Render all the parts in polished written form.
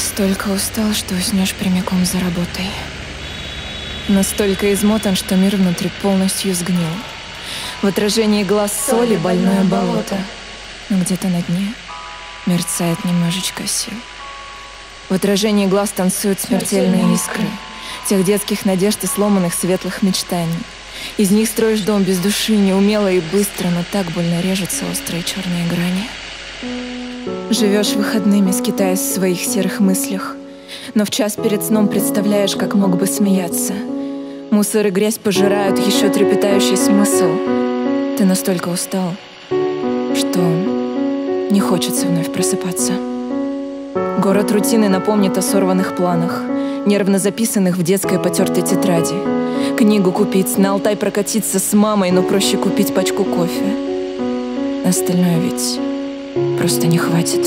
Настолько устал, что уснешь прямиком за работой. Настолько измотан, что мир внутри полностью сгнил. В отражении глаз соли больное болото, но где-то на дне мерцает немножечко сил. В отражении глаз танцуют смертельные искры тех детских надежд и сломанных светлых мечтаний. Из них строишь дом без души, неумело и быстро, но так больно режутся острые черные грани. Живешь выходными, скитаясь в своих серых мыслях, но в час перед сном представляешь, как мог бы смеяться. Мусор и грязь пожирают еще трепетающий смысл. Ты настолько устал, что не хочется вновь просыпаться. Город рутины напомнит о сорванных планах, нервно записанных в детской потертой тетради. Книгу купить, на Алтай прокатиться с мамой, но проще купить пачку кофе. Остальное ведь просто не хватит.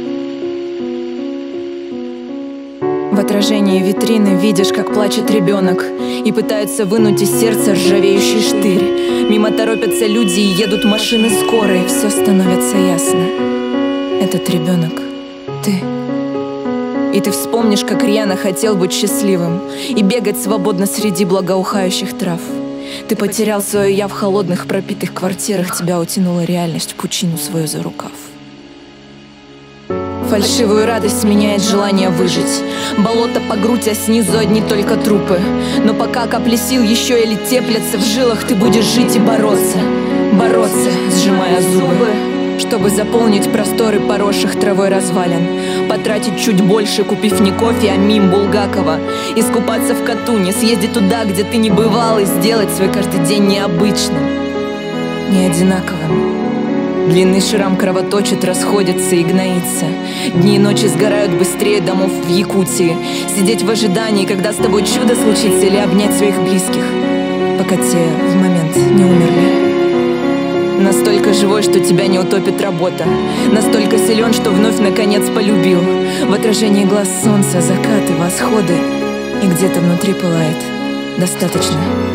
В отражении витрины видишь, как плачет ребенок и пытаются вынуть из сердца ржавеющий штырь. Мимо торопятся люди и едут машины скорой, все становится ясно. Этот ребенок — ты. И ты вспомнишь, как рьяно хотел быть счастливым и бегать свободно среди благоухающих трав. Ты потерял свое «я» в холодных пропитых квартирах, тебя утянула реальность в пучину свою за рукав. Фальшивую радость сменяет желание выжить. Болото по грудь, а снизу одни только трупы. Но пока капли сил еще или теплятся в жилах, ты будешь жить и бороться, бороться, сжимая зубы, чтобы заполнить просторы поросших травой развалин, потратить чуть больше, купив не кофе, а мим Булгакова, искупаться в Катуне, съездить туда, где ты не бывал, и сделать свой каждый день необычным, не одинаковым. Длинный шрам кровоточит, расходится и гноится. Дни и ночи сгорают быстрее домов в Якутии. Сидеть в ожидании, когда с тобой чудо случится, или обнять своих близких, пока те в момент не умерли. Настолько живой, что тебя не утопит работа. Настолько силен, что вновь наконец полюбил. В отражении глаз солнца, закаты, восходы. И где-то внутри пылает: достаточно.